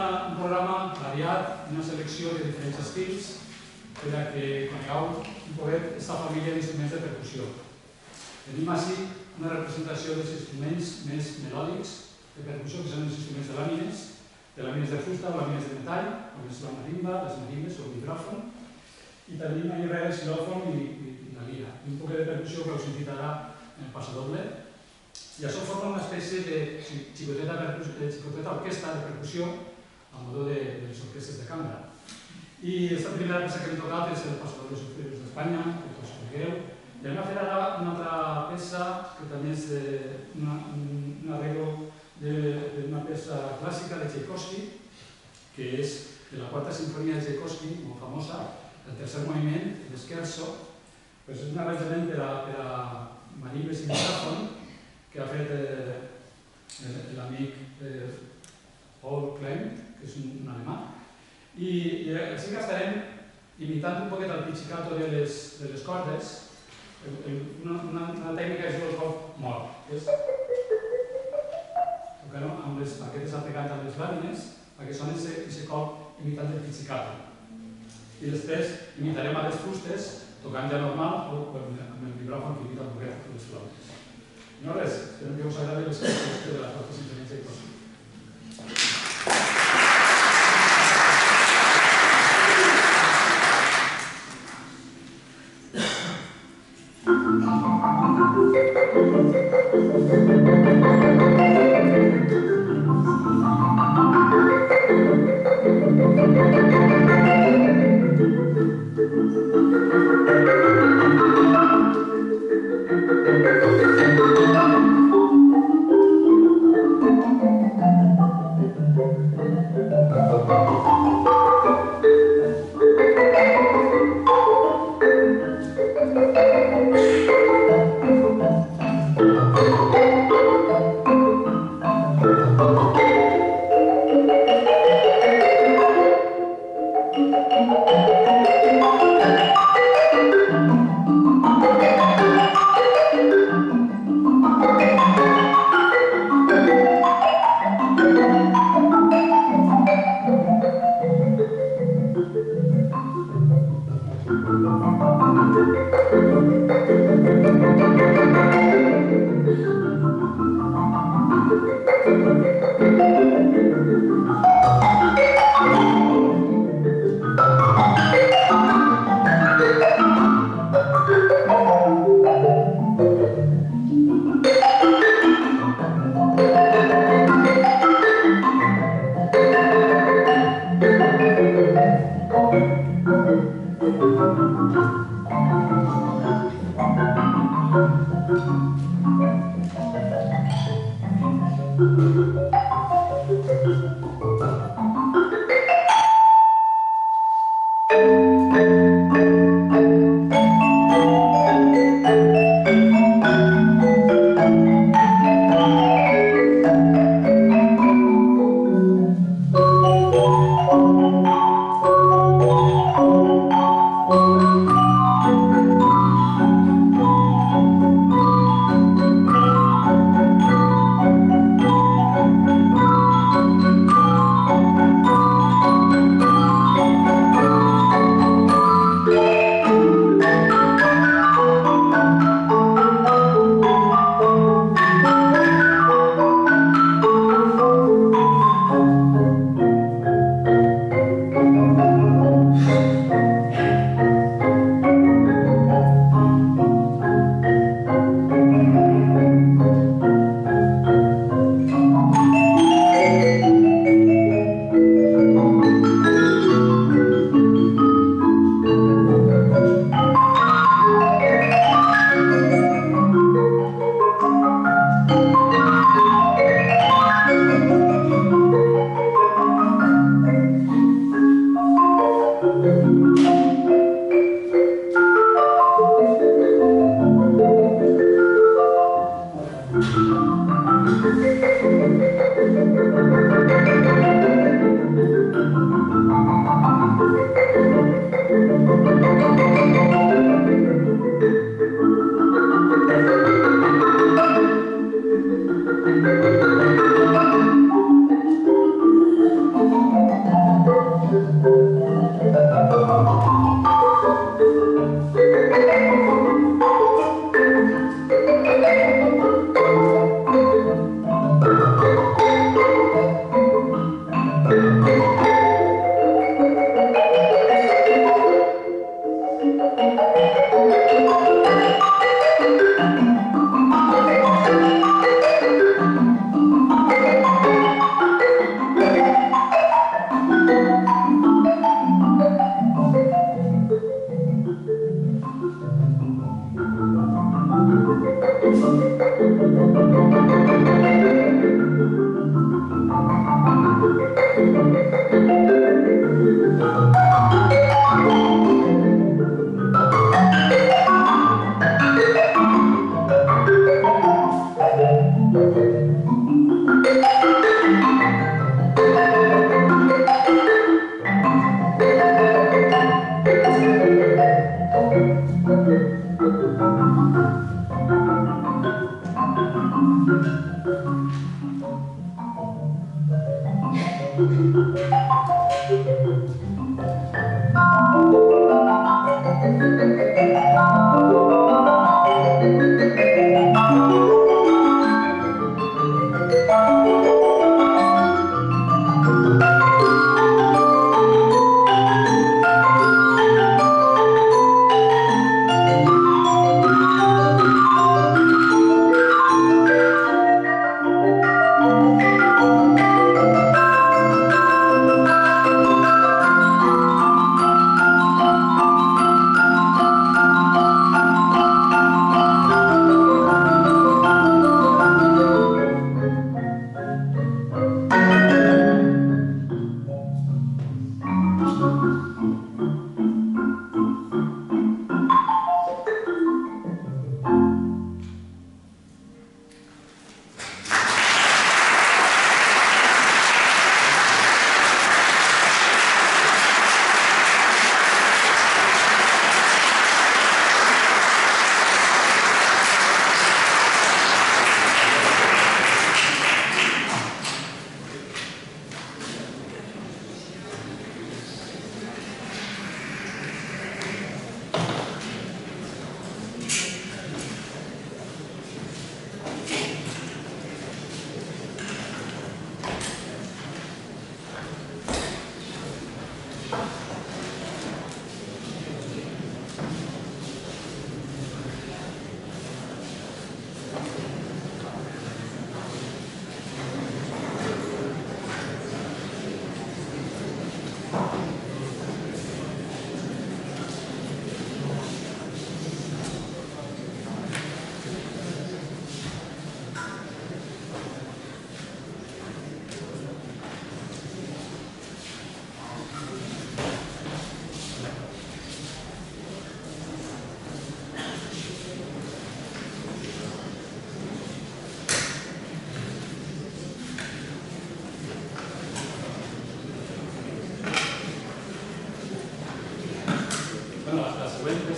un programa variat, una selecció de diferents estils per a que conegueu un poquet aquesta família d'instruments de percussió. Tenim així una representació dels instruments més melòdics de percussió, que són els instruments de làmines de fusta o làmines de metall, com és la marimba, les marimbes o el vibràfon, i tenim allà darrere el xilòfon i la lira. Un poquet de percussió que us sentirà en el passadoble. I això forma una espècie de xicoteta orquestra de percussió a modo de les orquestres de cambra. I aquesta primera peça que hem tocat és el Passador de Sulfuros d'Espanya, que tots conegueu. I anem a fer ara una altra peça que també és un arreglo d'una peça clàssica de Tchaikovsky, que és de la quarta sinfonia de Tchaikovsky, molt famosa, el tercer moviment, l'Scherzo. És un arranjament per a marimbes i vibràfon que ha fet l'amic Paul Klemmt, que és un alemà. I així que estarem imitant un poquet el pizzicato de les cordes. Una tècnica que es diu el cop mort, que és tocar amb les baquetes aplicant amb les làmines perquè soni aquest cop imitant el pizzicato. I després imitarem a les fustes tocant ja normal o amb el vibràfon que imita un poquet les flautes. No res, espero que us agradi les coses de la quarta sinfonia de Tchaikovsky.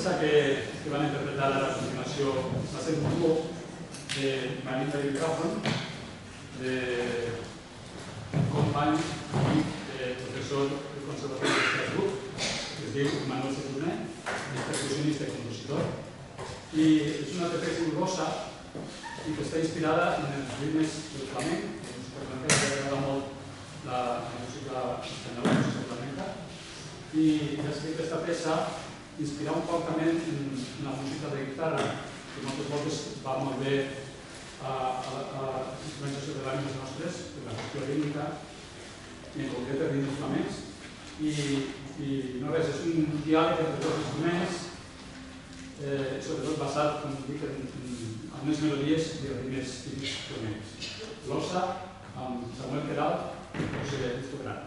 peça que van interpretar a la continuació va ser un duo de Marita i Grafon, d'un company i professor del Conservatori de Estrasburg, que es diu Manuel Seturné, és percussionista i compositor. I és una peça curiosa i que està inspirada en els ritmes del flamenc. La música flamenca m'agrada molt la música espanyola, la música flamenca, i ha escrit aquesta peça inspirar un poc també en la música de guitarra, que moltes voltes va molt bé a instruments subterrànies nostres, per la qüestió rítmica, i en concret els ritmes flamencs. I no res, és un diàleg entre dos instruments, sobretot basat, com dic, en unes melodies i ritmes típics flamencs. L'Ossa, amb Samuel Queralt, José Escobrán.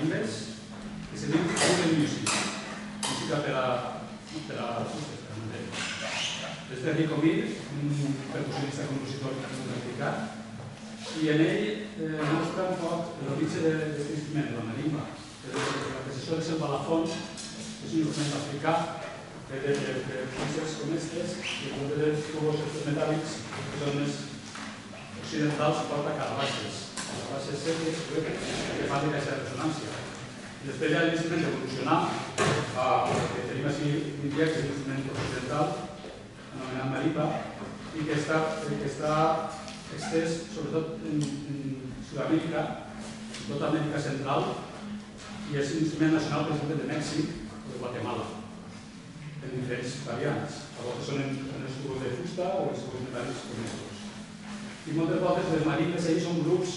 marimbes, que se diu Open Music, música per a és de Rico Mir, un percussionista compositor sud-africà, i en ell mostra un poc l'origen d'aquest instrument, la marimba. L'antecessor és el balafon, és un instrument africà de peces com aquestes, i en dels tubos metàl·lics que són més occidentals porta calabaixes seques que fan aquesta ressonància. I després hi ha l'instrument d'evolucionar, que tenim així un dia que és un instrument occidental, anomenat marimba, i que està extès sobretot en Sud-amèrica, en tota Amèrica Central, i és un instrument nacional, per exemple, de Mèxic o de Guatemala, en diferents variants. A vegades són en els tubos de fusta o els tubos metàl·lics com estos. I moltes voltes les marimbes ells són grups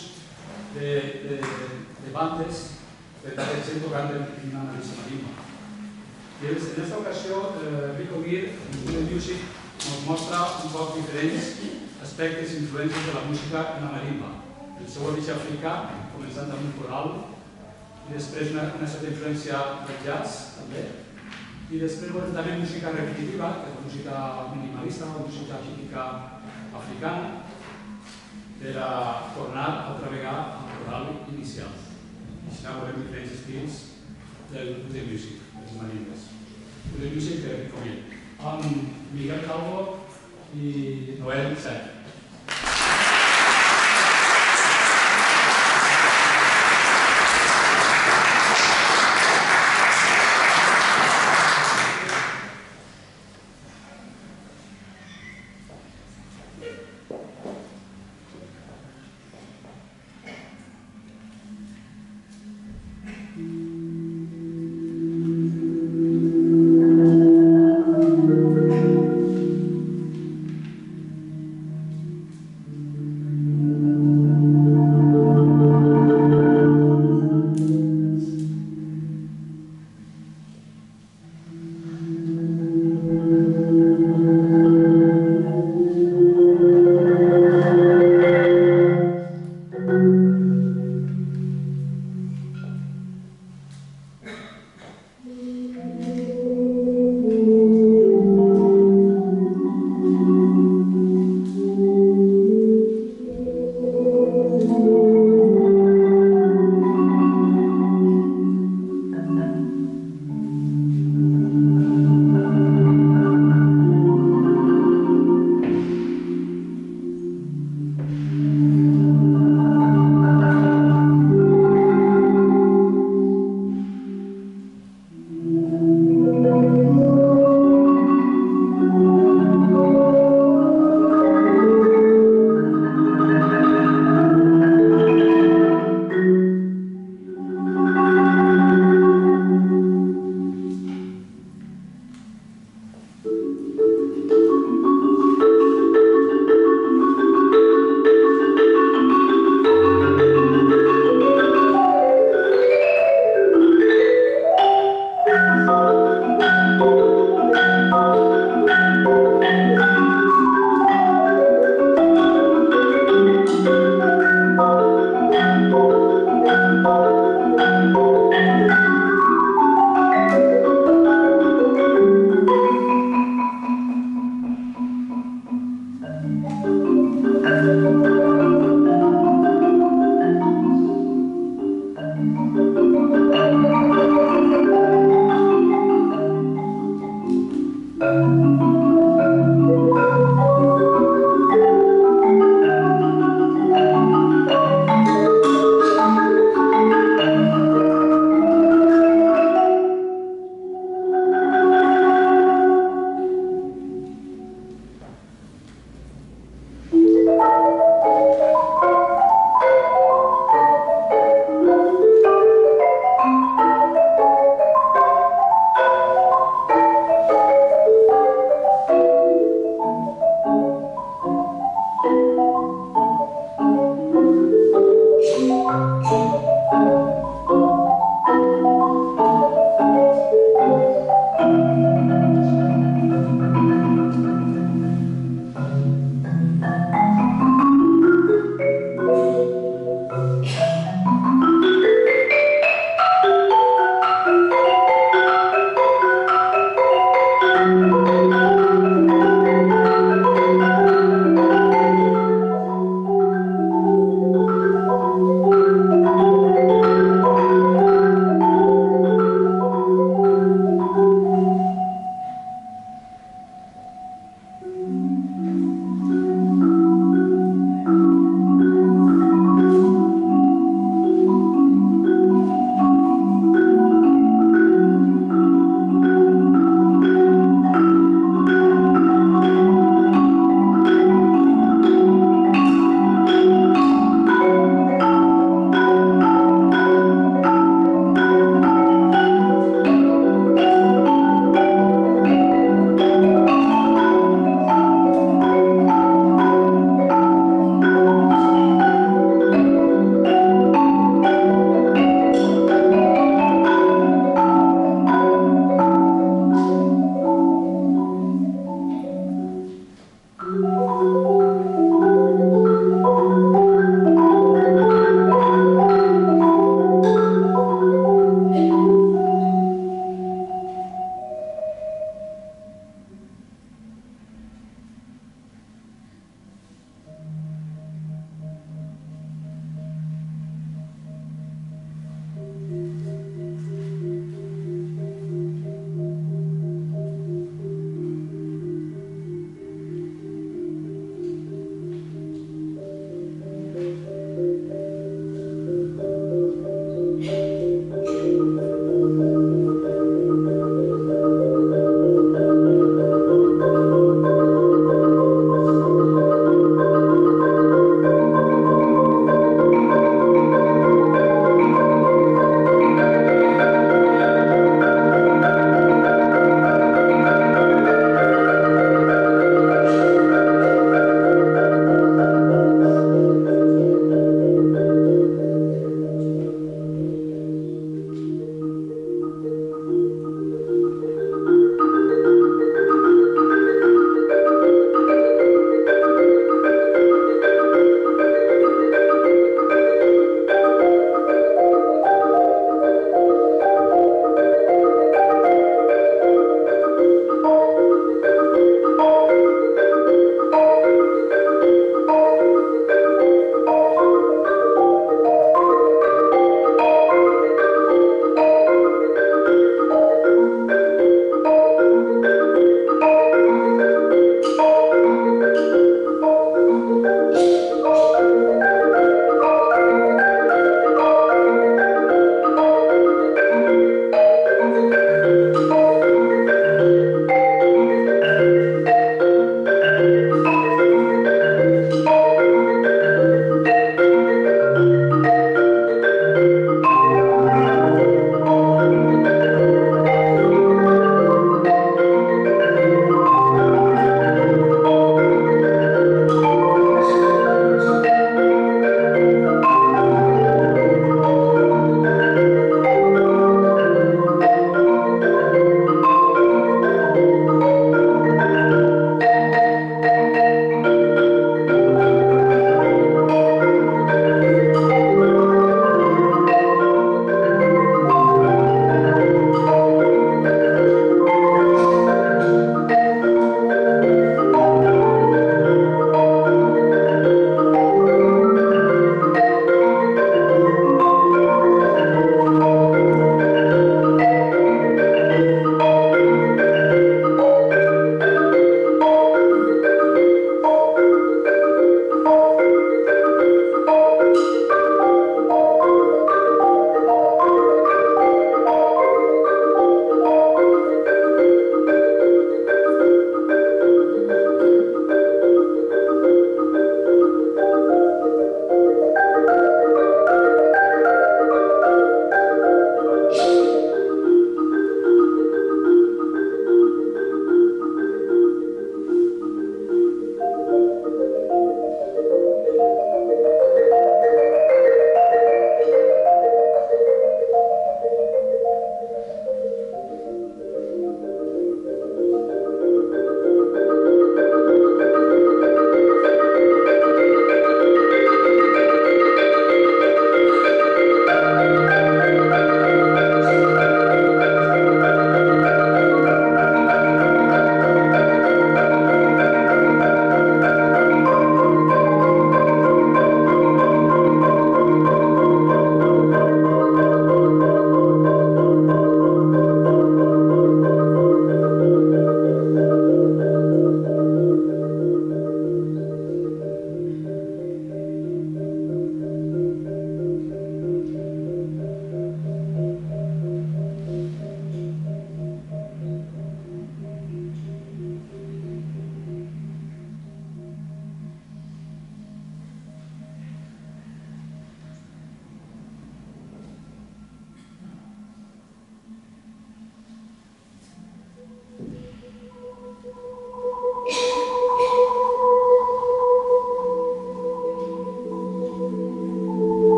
de bandes de gent tocant en una mateixa marimba. I en aquesta ocasió, Rico Mir, en Open Music, ens mostra un poc diferents aspectes i influències de la música en la marimba. El seu origen africà, començant amb un coral, i després una certa influència del jazz, també. I després veurem també música repetitiva, que és música minimalista o música típica africana, per a tornar altra vegada al coral inicial. I així veurem diferents estils del Open Music, les marimbes. Open Music de Rico Mir, amb Miguel Calvo i Noel Sec.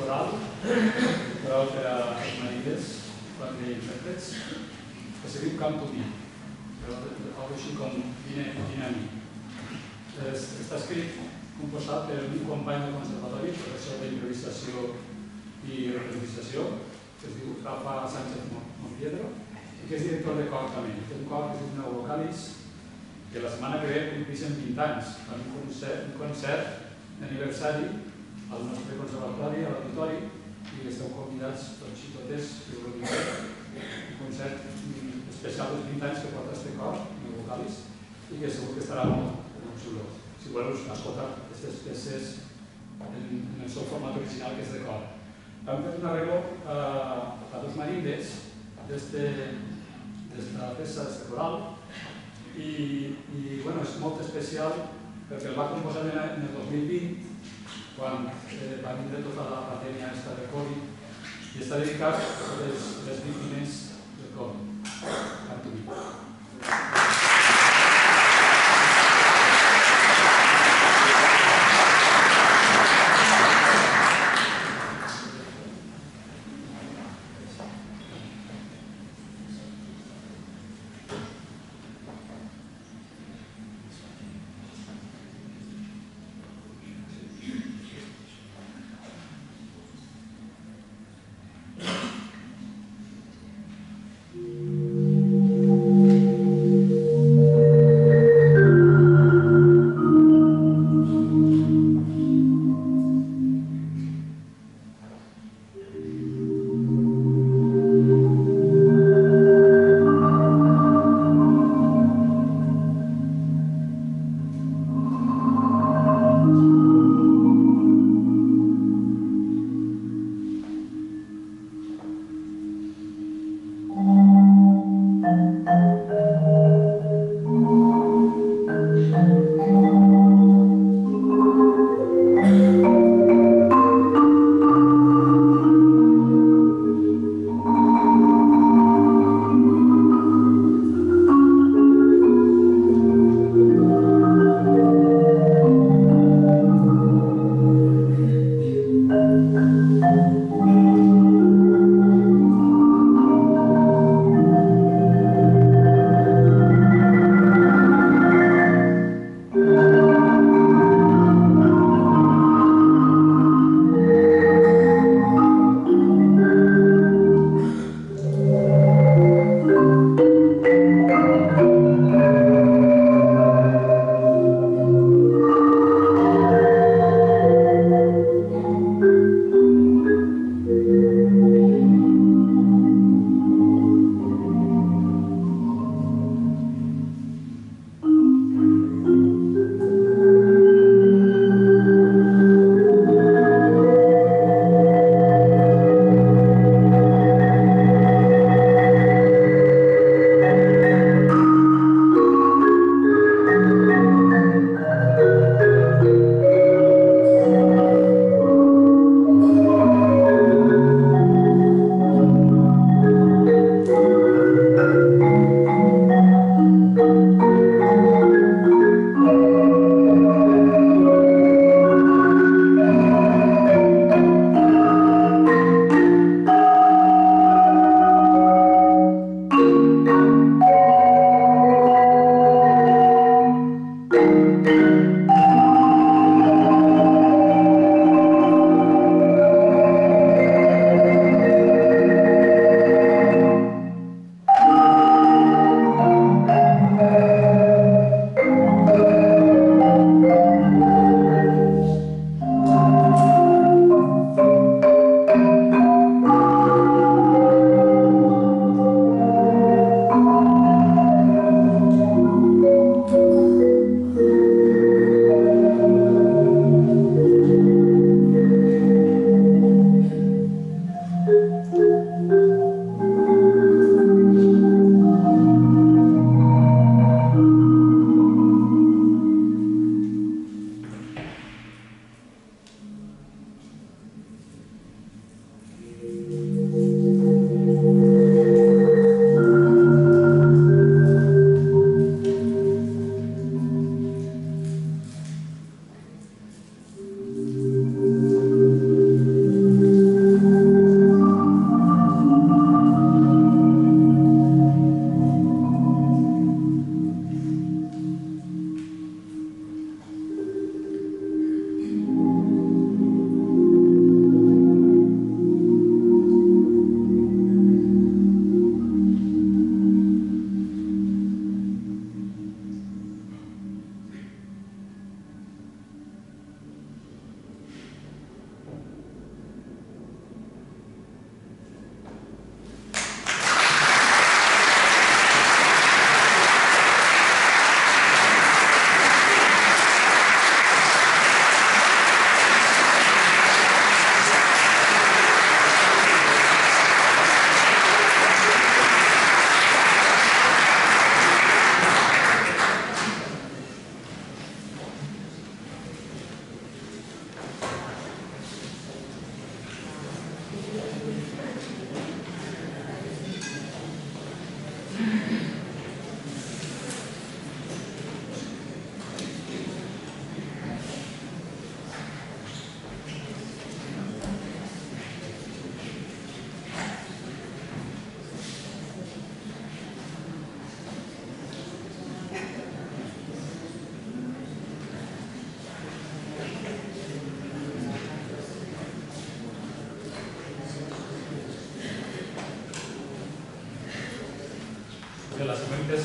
coral per a les marides, quatre intèrprets, que se diu Come to Me, algo així com Vine a mi. Està escrit, composat per un company del conservatori, professor d'improvisació i representació, que es diu Rafa Sánchez Monpiedro, i que és director de cor també. Té un cor que es diu Neovocalis, que la setmana que ve compleixen 20 anys. Fan un concert d'aniversari al nostre conservatori, a l'auditori, i esteu convidats tots i totes que ho vulgueu. Un concert especial dels 20 anys que porta este cor, Neovocalis, i que segur que estarà molt xulo. Si voleu escoltar aquestes peces en el seu format original, que és de cor. Vam fer un arreglo a dos marindes d'esta peça, d'este coral, i és molt especial perquè el va composar en el 2020, quan va vindre tota la pandèmia de Covid, i està dedicat a les víctimes del Covid. Come to Me.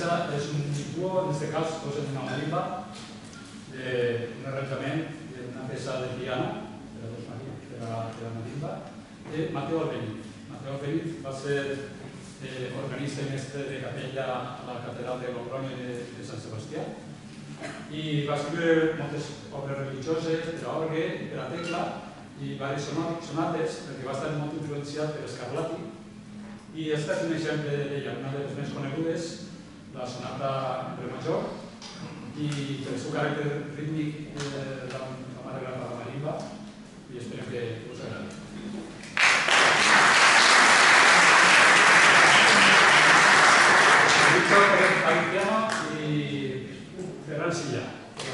peça és un duo, en aquest cas posen una marimba, un arranjament d'una peça de piano per a la marimba, de Mateo Albéniz. Mateo Albéniz va ser organista i mestre de capella a la catedral de Logroño de Sant Sebastià i va escriure moltes obres religioses per a orgue i per a tecla i diverses sonates perquè va estar molt influenciat per Scarlatti i aquesta és un exemple d'ella, una de les més conegudes, la sonata en re major i per el seu caràcter rítmic la mare gran de la marimba i esperem que us agradi. Al piano y Ferran Silla.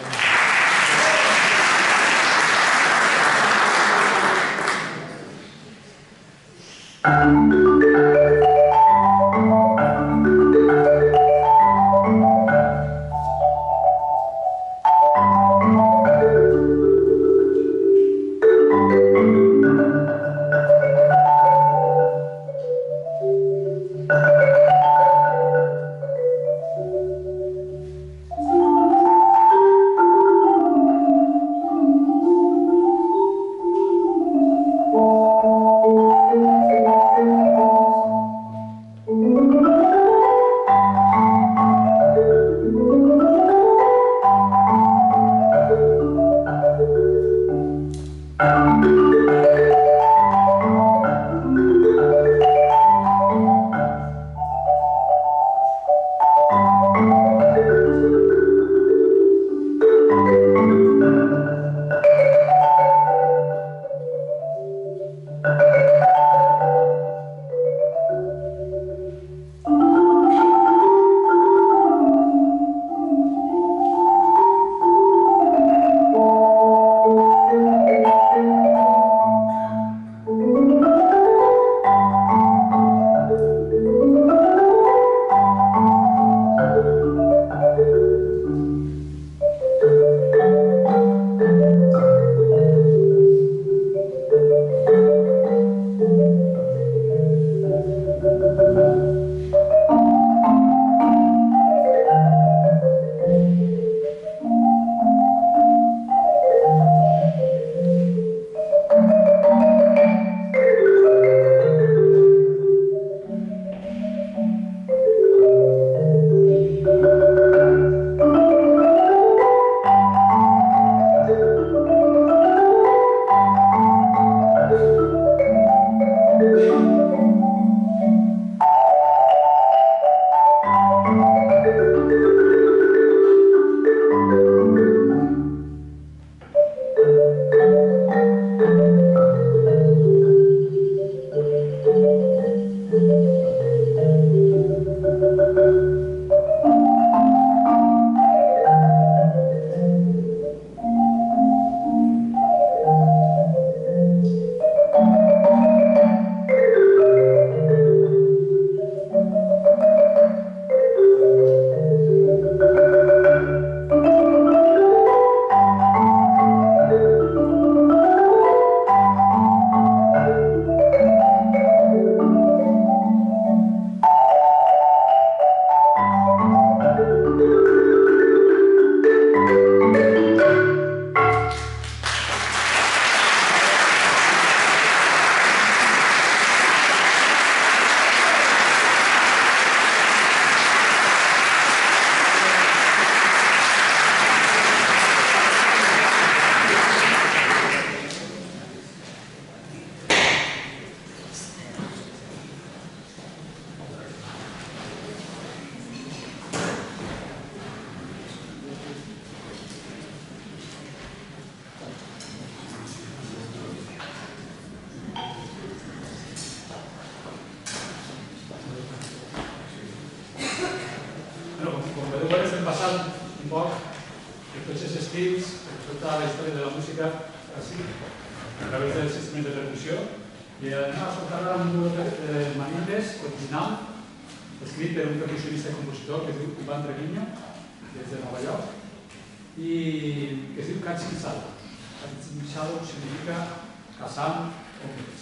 a través dels instruments de percussió i anem a escoltar ara un grup de manimbes original escrit per un percussionista i compositor que es diu Iván Treviño, des de Nova York i que es diu Cachinsado. Cachinsado significa caçant ombres.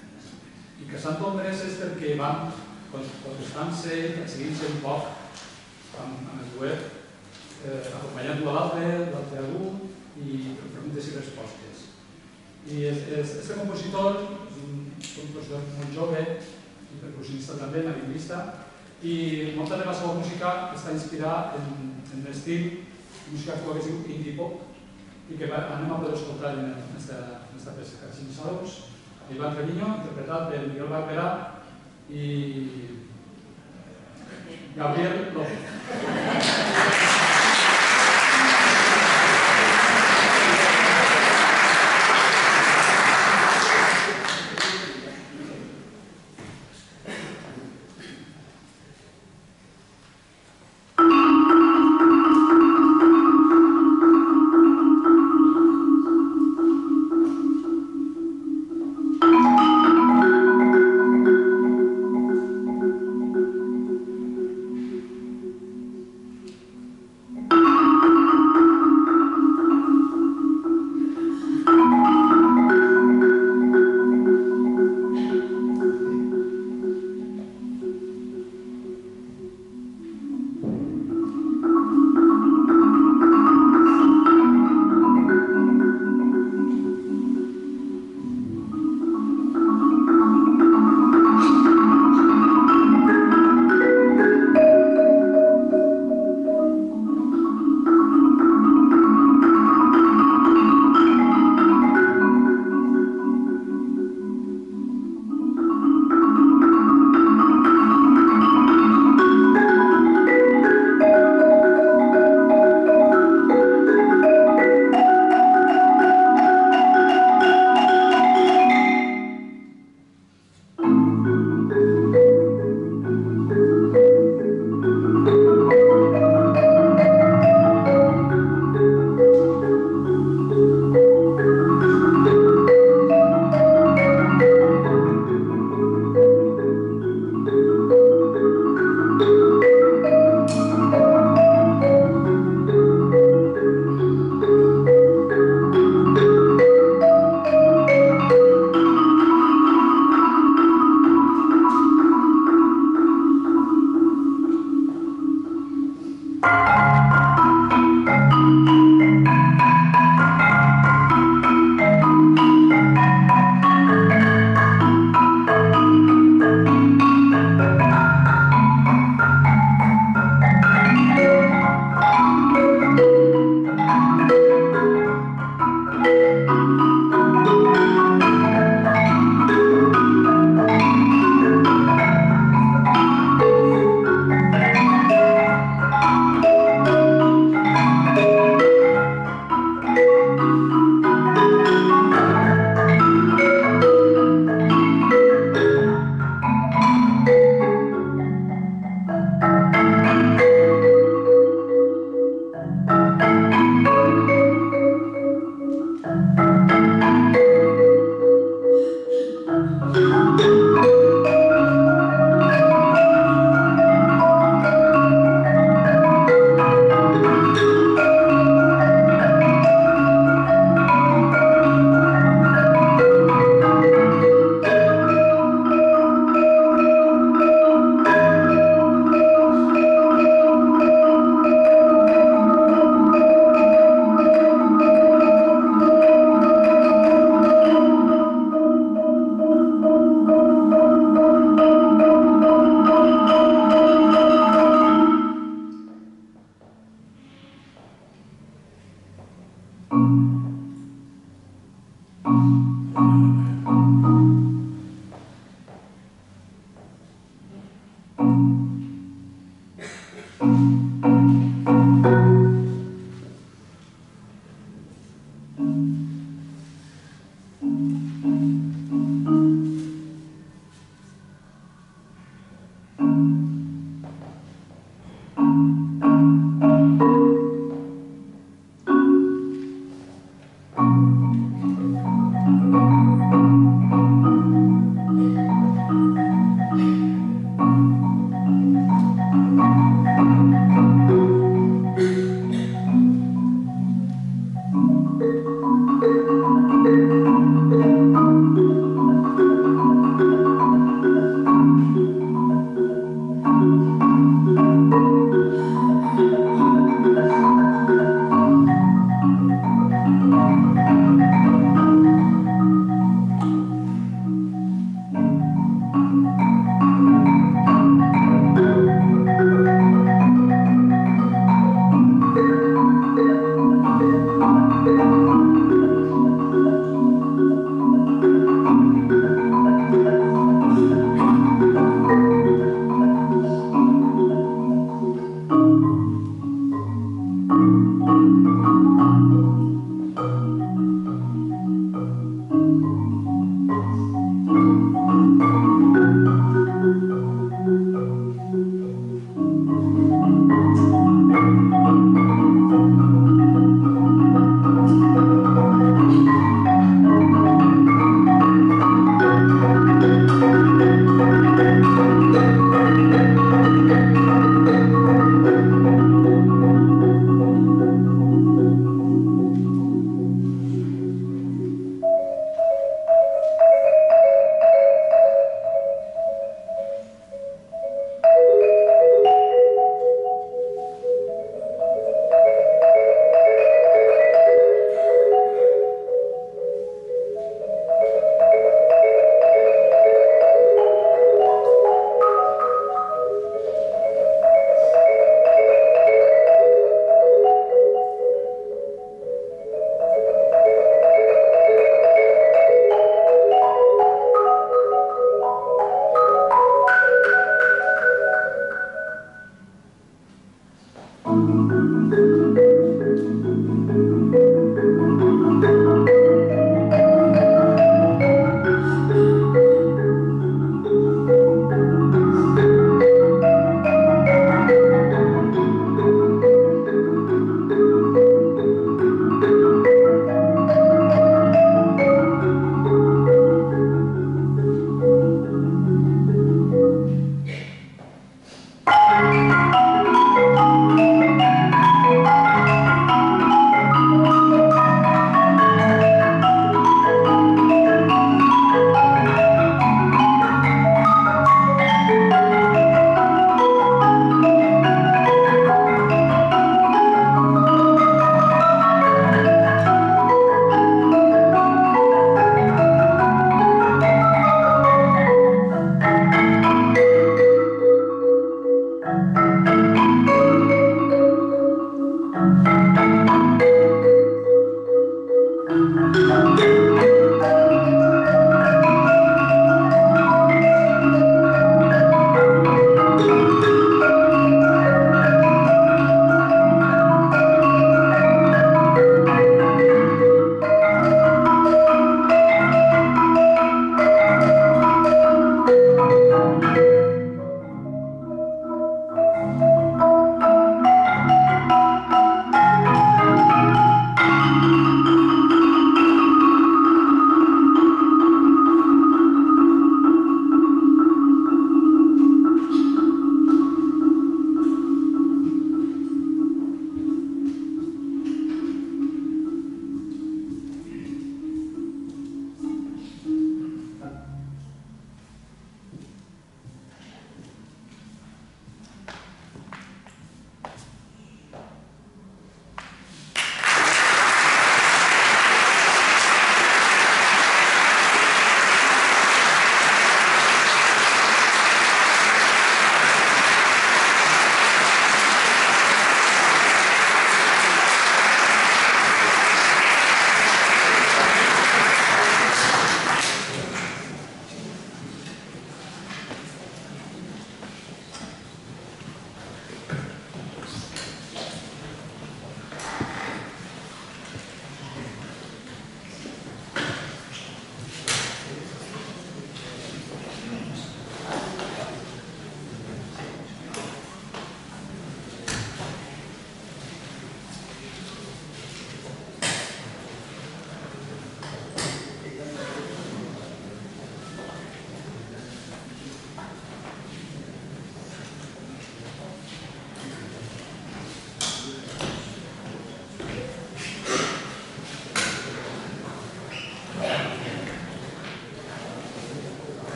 I caçant ombres és perquè van contestant-se i seguint-se un poc amb el web, acompanyant-lo a l'altre a un, i preguntes i respostes. I este compositor és un compositor molt jove, i percussionista també, lingüista, i molta de la seva música està inspirada en l'estil de música actual que es diu indie pop, i que anem a poder escoltar en aquesta peça. Caixinsaus, Iván Treviño, interpretat per Miguel Barberà i Gabriel López.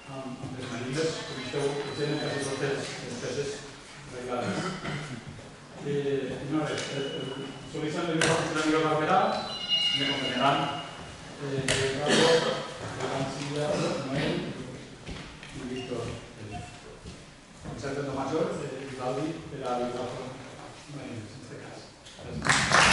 amb les manilles, com esteu tenen quasi totes les peces reglades. No res, solís amb l'amigo Barberà, me acompanyarán Pablo, Francia, Noel y Víctor. Concerto mayor de Gaudí de la biografía en este caso. Gracias.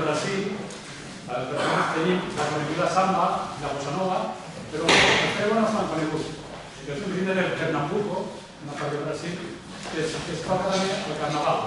Brasil, tenim la coneguda samba i la bossa nova, però el frego no és tan conegut. És un ritme del Pernambuco, una part del Brasil, que es toca també al Carnaval.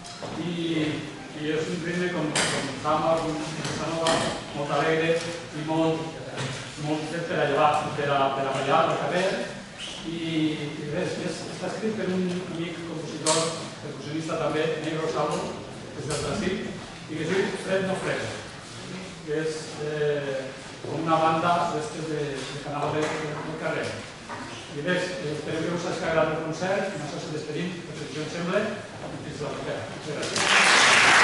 I és un ritme com samba, com bossa nova, molt alegre i molt fet per a llevar, per a ballar al carrer. I res, està escrit per un amic compositor, percussionista també, Negro Salo, que és del Brasil, i que es diu Fred No Frego, que és com una banda de Carnaval del carrer. I res, esperem que us hagi agradat el concert, i amb això se despedim, per si us sembla, i fins la propera. Moltes gràcies.